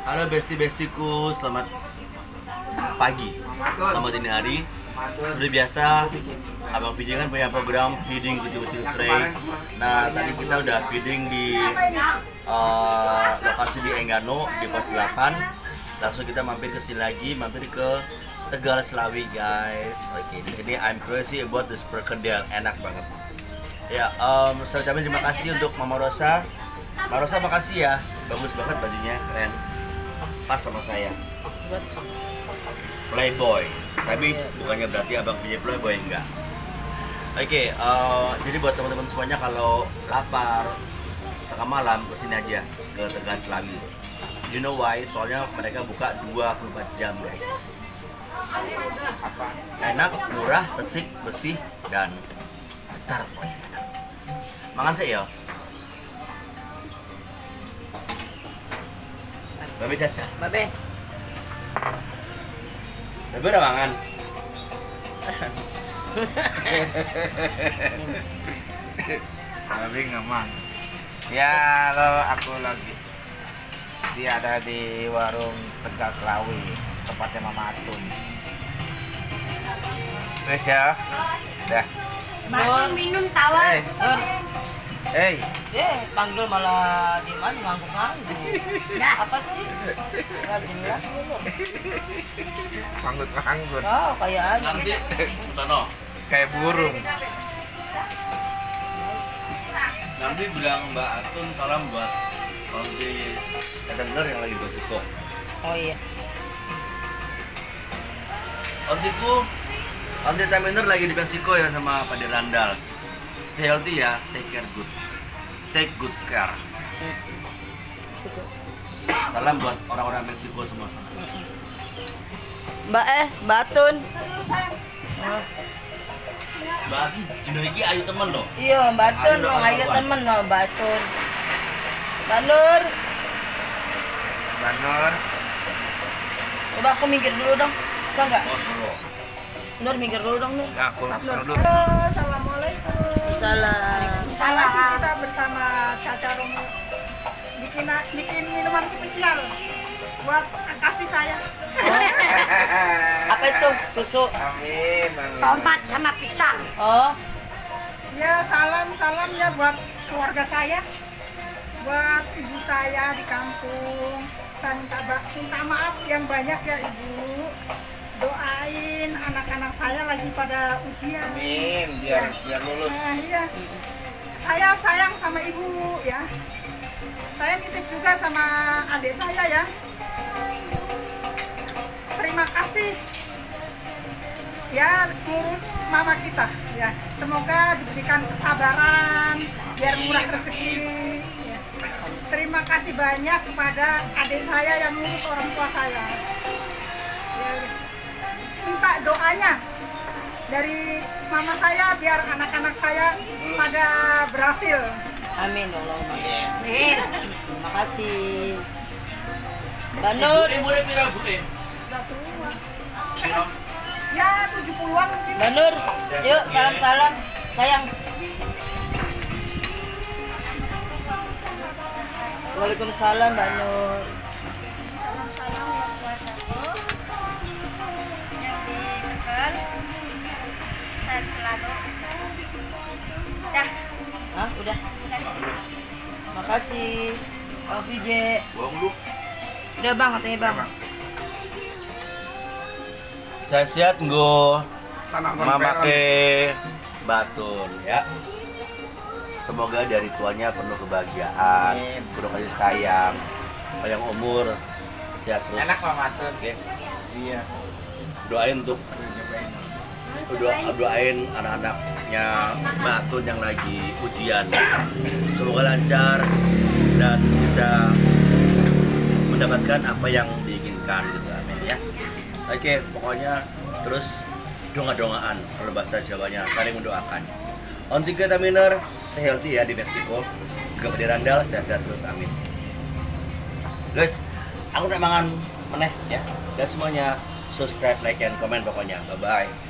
Halo besti-bestiku, selamat pagi, selamat dini hari. Seperti biasa, Abang PJ kan punya program feeding kucing-kucing stray. Nah, tadi kita udah feeding di lokasi di Enggano di pos 8. Langsung kita mampir ke sini lagi, mampir ke Tegal Slawi, guys. Oke, di sini I'm crazy about this perkedel, enak banget. Ya, saya ucapin terima kasih untuk Mama Rosa. Mama Rosa makasih ya, bagus banget bajunya, keren. Pas sama saya. Playboy, tapi bukannya berarti Abang PJ Playboy, enggak. Oke, jadi buat teman-teman semuanya kalau lapar tengah malam kesini aja ke Tegal Slawi. You know why? Soalnya mereka buka 24 jam, guys. Enak, murah, resik, bersih, dan cetar pokoknya enak. Makan sih ya. Babe Caca. Babe. Babe udah mangan. Babe nggak mang. Ya kalau aku lagi dia ada di warung Tegal Slawi, tempatnya Mama Atun. Terus ya, dah. Mau minum tawar. Hey, Panggil malah di mana ngangguk-ngangguk. Apa sih? Enggak jelas lu. manggut-manggut, Oh, kayak aja. Nanti, Tono. kayak burung. Nanti bilang Mbak Atun salam buat Onti Katener yang lagi bersyukur. Oh iya. Onti Taminer lagi di Meksiko ya sama Pak Dirandal. Stay healthy ya, take good care. Salam buat orang-orang Meksiko semua. Mbak Tun. Mbak Indonesia ayu temen loh. Iya, Mbak Tun, ayo temen loh, Mbak Tun. Mbak Nur. Banor, Udah aku minggir dulu dong. Bisa enggak? Oh, suruh. Nur minggir dulu dong, Nur. ya aku dulu. Halo, assalamualaikum. Salam. Lagi kita bersama Caca Romo bikin minuman spesial buat kasih saya. Apa itu? Susu. Amin, amin. Tomat sama pisang. Oh, Ya salam ya buat keluarga saya, buat ibu saya di kampung. Saya minta maaf yang banyak ya ibu. Doain anak-anak saya lagi pada ujian. Amin, biar lulus. Nah, iya. Saya sayang sama ibu ya. Saya nitip juga sama adik saya ya. Terima kasih ya ngurus mama kita ya. Semoga diberikan kesabaran biar murah rezeki. Ya. Terima kasih banyak kepada adik saya yang ngurus orang tua saya. Ya, minta doanya dari mama saya biar anak-anak saya pada berhasil. amin ya Allah. Amin. Terima kasih. Mbak Nur. Boleh viral Bu. Udah tua. Ya 70-an mungkin. Mbak Nur. Yuk, salam-salam. Sayang. Waalaikumsalam, Mbak Nur. Yang di Tegal sehat selalu. Dah. Hah, udah. Makasih. Bang PJ. Buang dulu. Udah Bang, katanya Bang. Saya siap nggo memakai batun ya. Semoga dari tuanya penuh kebahagiaan, Amin. penuh kasih sayang, panjang umur, sehat terus. Enak Mama Atun. Oke, Iya. doain untuk doain anak-anaknya Mbak Atun yang lagi ujian. Semoga lancar dan bisa mendapatkan apa yang diinginkan gitu, amin ya. Oke, pokoknya terus donga-dongaan kalau bahasa Jawanya, saling mendoakan. Onti Taminer, stay healthy ya di Meksiko. Juga di Randal, sehat-sehat terus, amin. Guys, aku tak mangan meneh ya. Dan semuanya subscribe, like, and comment pokoknya. Bye-bye.